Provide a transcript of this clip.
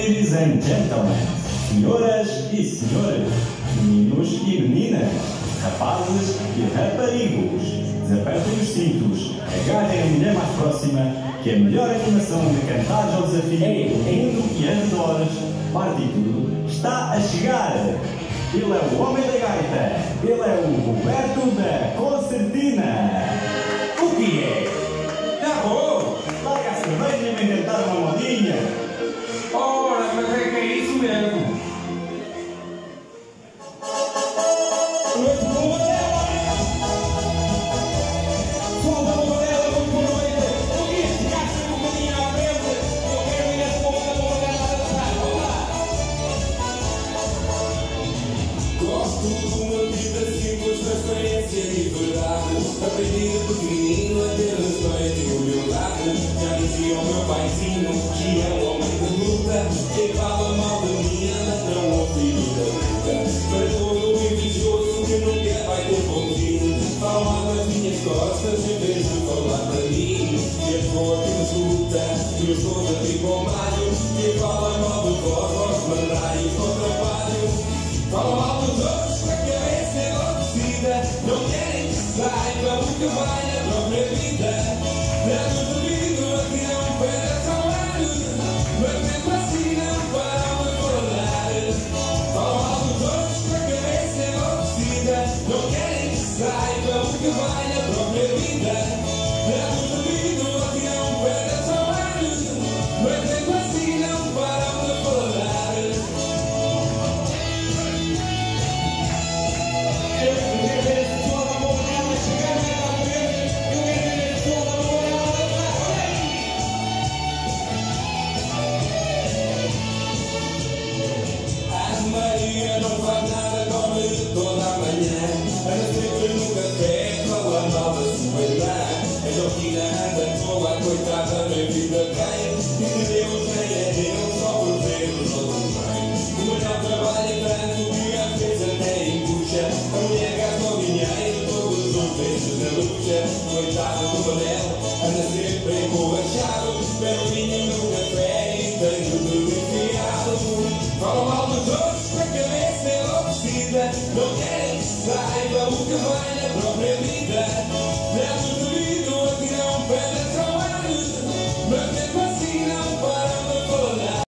Ladies and gentlemen, senhoras e senhores, meninos e meninas, rapazes e raparigos, desapertem os cintos, agarrem a mulher mais próxima, que a melhor animação de cantares ao desafio do mundo e arredores, parte e tudo, está a chegar. Ele é o homem da gaita, ele é o Roberto da Concertina. O que é? Tá bom! Larga a cerveja e vem tentar uma modinha. Ora, mas é que é isso mesmo! Aprendi de pequenino a ter respeito e humildade. Já dizia o meu paizinho que é um homem de luta. Quem fala mal de mim anda não ouvido da luta. Para todo o invejoso que nunca vai ter bom fim, fala mal nas minhas costas em vez de falar para mim. E a cor que resulta e os dons a tipo ao malho. Quem fala mal de vós, vós mandai para o trabalho. Fala mal dos outros para que esse negócio decida. Não querem que saiba o que vai na própria vida. Não duvido a que não perde salário, mas mesmo assim não param de falar. Fala mal dos outros para que esse negócio decida. Não querem que saiba o que vai na própria vida. Não duvido a que não perde salário, mas mesmo assim não param de falar. Maria não faz nada, come toda a manhã. Anda sempre no café, falando mal da sua irmã. A Joaquina anda toda, coitada, nem vida bem. Diz que Deus nem é Deus, só por ver os outros bem. O Manuel trabalha tanto que às vezes até empuxa. A mulher gasta o dinheiro todos os meses na luta. Coitado do Manel, anda sempre emborrachado. Bebe vinho no café e tem tudo enfiado. Fala mal dos outros.